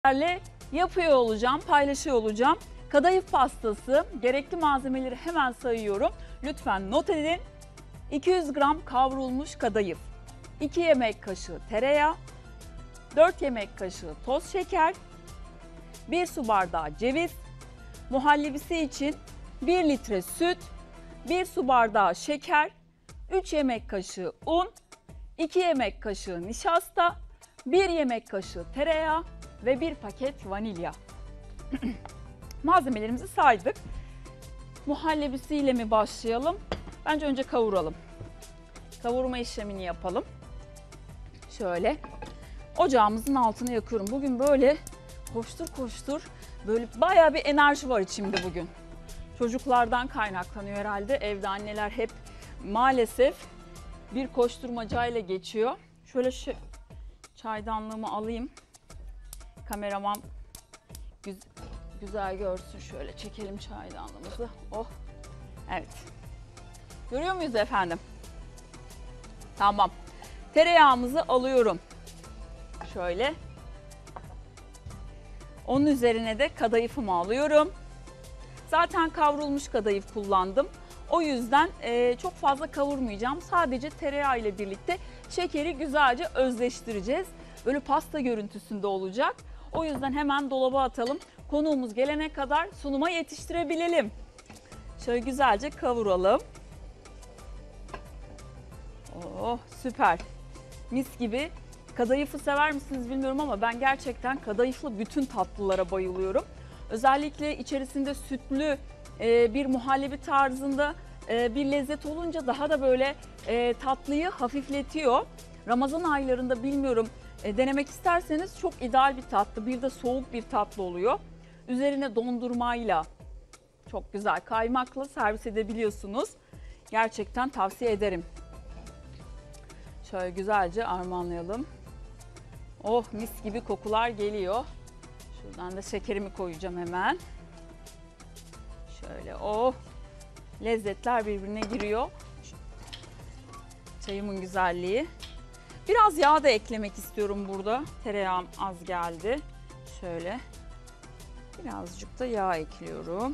sizlerle yapıyor olacağım, paylaşıyor olacağım. Kadayıf pastası, gerekli malzemeleri hemen sayıyorum. Lütfen not edin. 200 gram kavrulmuş kadayıf, 2 yemek kaşığı tereyağı, 4 yemek kaşığı toz şeker, 1 su bardağı ceviz, muhallebisi için 1 litre süt, 1 su bardağı şeker, 3 yemek kaşığı un, 2 yemek kaşığı nişasta, 1 yemek kaşığı tereyağı ve 1 paket vanilya. Malzemelerimizi saydık. Muhallebisiyle mi başlayalım? Bence önce kavuralım. Kavurma işlemini yapalım. Şöyle ocağımızın altını yakıyorum. Bugün böyle koştur koştur, böyle bayağı bir enerji var içimde bugün. Çocuklardan kaynaklanıyor herhalde. Evde anneler hep maalesef bir koşturmacayla geçiyor. Şöyle şu çaydanlığımı alayım. Kameraman güzel görsün. Şöyle çekelim çaydanlığımızı. Oh. Evet. Görüyor muyuz efendim? Tamam. Tereyağımızı alıyorum. Şöyle. Onun üzerine de kadayıfımı alıyorum. Zaten kavrulmuş kadayıf kullandım. O yüzden çok fazla kavurmayacağım. Sadece tereyağı ile birlikte şekeri güzelce özleştireceğiz. Böyle pasta görüntüsünde olacak. O yüzden hemen dolaba atalım. Konuğumuz gelene kadar sunuma yetiştirebilelim. Şöyle güzelce kavuralım. Oh, süper. Mis gibi. Kadayıfı sever misiniz bilmiyorum ama ben gerçekten kadayıflı bütün tatlılara bayılıyorum. Özellikle içerisinde sütlü bir muhallebi tarzında bir lezzet olunca daha da böyle tatlıyı hafifletiyor. Ramazan aylarında bilmiyorum denemek isterseniz çok ideal bir tatlı. Bir de soğuk bir tatlı oluyor. Üzerine dondurmayla çok güzel kaymakla servis edebiliyorsunuz. Gerçekten tavsiye ederim. Şöyle güzelce harmanlayalım. Oh, mis gibi kokular geliyor. Şuradan da şekerimi koyacağım hemen. Şöyle oh, lezzetler birbirine giriyor. Çayımın güzelliği. Biraz yağ da eklemek istiyorum burada. Tereyağım az geldi. Şöyle birazcık da yağ ekliyorum.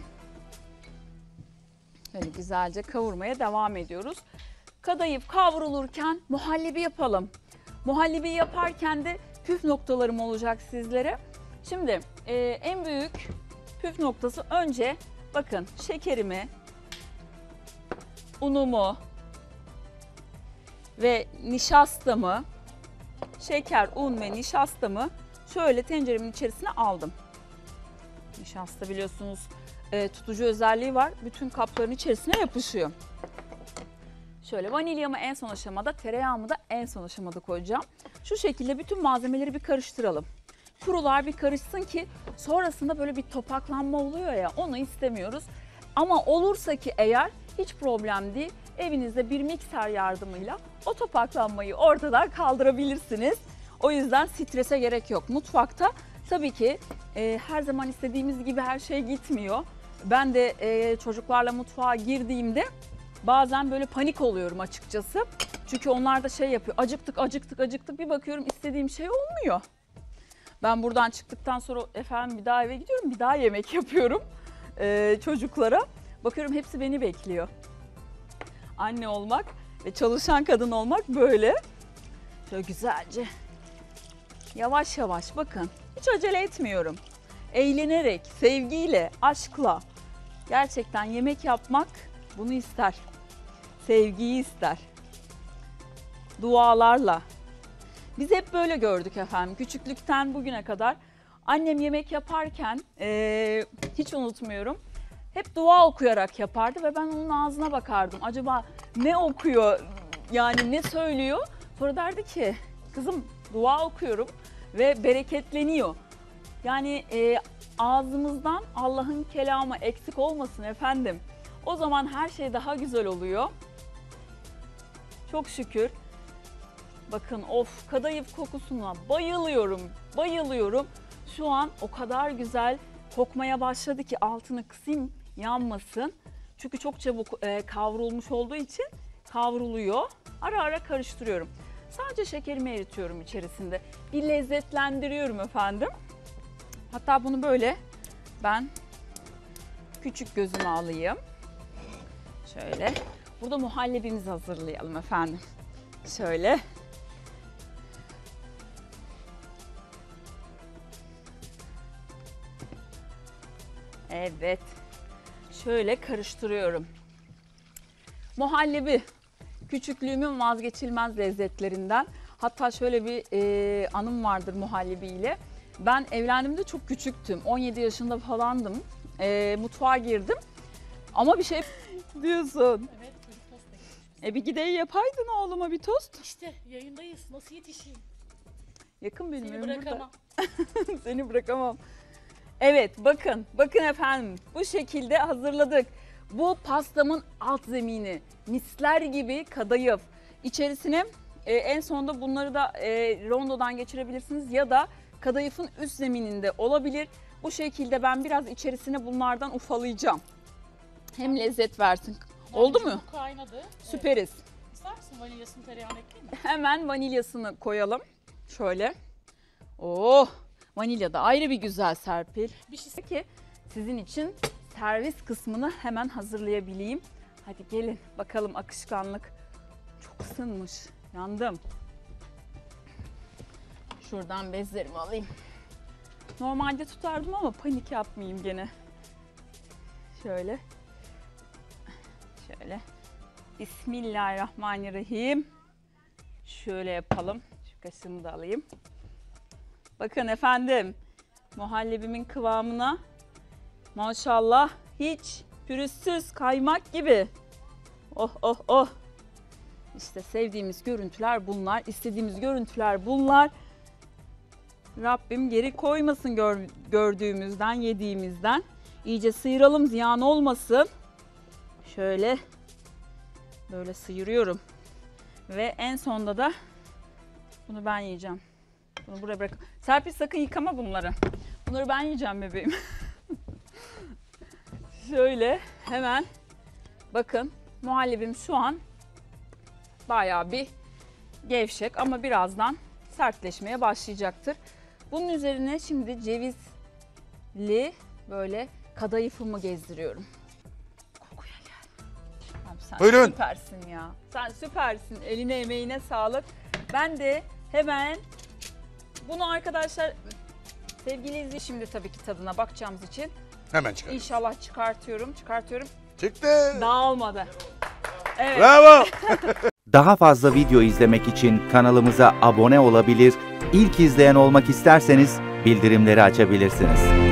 Böyle güzelce kavurmaya devam ediyoruz. Kadayıf kavrulurken muhallebi yapalım. Muhallebi yaparken de püf noktalarım olacak sizlere. Şimdi en büyük püf noktası önce bakın şekerimi, unumu ve nişastamı, şeker, un ve nişastamı şöyle tenceremin içerisine aldım. Nişasta biliyorsunuz tutucu özelliği var. Bütün kapların içerisine yapışıyor. Şöyle vanilyamı en son aşamada, tereyağımı da en son aşamada koyacağım. Şu şekilde bütün malzemeleri bir karıştıralım. Kurular bir karışsın ki sonrasında böyle bir topaklanma oluyor ya, onu istemiyoruz. Ama olursa ki eğer hiç problem değil. Evinizde bir mikser yardımıyla o topaklanmayı ortadan kaldırabilirsiniz. O yüzden strese gerek yok. Mutfakta tabii ki her zaman istediğimiz gibi her şey gitmiyor. Ben de çocuklarla mutfağa girdiğimde bazen böyle panik oluyorum açıkçası. Çünkü onlar da şey yapıyor, acıktık bir bakıyorum istediğim şey olmuyor. Ben buradan çıktıktan sonra efendim bir daha eve gidiyorum, bir daha yemek yapıyorum çocuklara. Bakıyorum hepsi beni bekliyor. Anne olmak ve çalışan kadın olmak böyle. Şöyle güzelce yavaş yavaş bakın, hiç acele etmiyorum. Eğlenerek, sevgiyle, aşkla gerçekten yemek yapmak bunu ister. Sevgiyi ister. Dualarla. Biz hep böyle gördük efendim. Küçüklükten bugüne kadar annem yemek yaparken hiç unutmuyorum. Hep dua okuyarak yapardı ve ben onun ağzına bakardım. Acaba ne okuyor, yani ne söylüyor? Sonra derdi ki kızım dua okuyorum ve bereketleniyor. Yani ağzımızdan Allah'ın kelamı eksik olmasın efendim. O zaman her şey daha güzel oluyor. Çok şükür. Bakın of, kadayıf kokusuna bayılıyorum, bayılıyorum. Şu an o kadar güzel kokmaya başladı ki altını kısayım yanmasın. Çünkü çok çabuk kavrulmuş olduğu için kavruluyor. Ara ara karıştırıyorum. Sadece şekerimi eritiyorum içerisinde. Bir lezzetlendiriyorum efendim. Hatta bunu böyle ben küçük gözüme alayım. Şöyle. Burada muhallebimizi hazırlayalım efendim. Şöyle. Evet. Şöyle karıştırıyorum. Muhallebi küçüklüğümün vazgeçilmez lezzetlerinden. Hatta şöyle bir anım vardır muhallebiyle. Ben evlendiğimde çok küçüktüm. 17 yaşında falandım. Mutfağa girdim. Ama bir şey diyorsun. Evet, çocuk tost beklemiş. Bir gideyi yapaydın oğluma bir tost. İşte yayındayız. Nasıl yetişeyim? Yakın benim Seni evim burada. bırakamam. Seni bırakamam. Evet bakın efendim bu şekilde hazırladık. Bu pastamın alt zemini misler gibi kadayıf. İçerisine en sonunda bunları da rondodan geçirebilirsiniz ya da kadayıfın üst zemininde olabilir. Bu şekilde ben biraz içerisine bunlardan ufalayacağım. Hem lezzet versin. Oldu mu? Bu kaynadı. Süperiz. Evet. İster misin vanilyasını tereyağını ekleyeyim mi? Hemen vanilyasını koyalım. Şöyle. Oh! Vanilya da ayrı bir güzel Serpil. Bir şey Peki sizin için servis kısmını hemen hazırlayabileyim. Hadi gelin bakalım akışkanlık. Çok ısınmış. Yandım. Şuradan bezlerimi alayım. Normalde tutardım ama panik yapmayayım gene. Şöyle. Şöyle. Bismillahirrahmanirrahim. Şöyle yapalım. Şu kaşığımı da alayım. Bakın efendim. Muhallebimin kıvamına maşallah hiç pürüzsüz kaymak gibi. Oh oh oh. İşte sevdiğimiz görüntüler bunlar. İstediğimiz görüntüler bunlar. Rabbim geri koymasın gördüğümüzden, yediğimizden. İyice sıyıralım, ziyan olmasın. Şöyle böyle sıyırıyorum. Ve en sonda da bunu ben yiyeceğim. Bunu buraya bırak. Serpil sakın yıkama bunları. Bunları ben yiyeceğim bebeğim. Şöyle hemen bakın muhallebim şu an bayağı bir gevşek ama birazdan sertleşmeye başlayacaktır. Bunun üzerine şimdi cevizli böyle kadayıfımı gezdiriyorum. Kokuya gel. Abi sen Buyurun. süpersin ya. Sen süpersin. Eline emeğine sağlık. Ben de hemen bunu arkadaşlar sevgili izleyiciler şimdi tabii ki tadına bakacağımız için Hemen çıkar. İnşallah çıkartıyorum. Çıktı. Dağılmadı. Evet. Bravo. Daha fazla video izlemek için kanalımıza abone olabilir, ilk izleyen olmak isterseniz bildirimleri açabilirsiniz.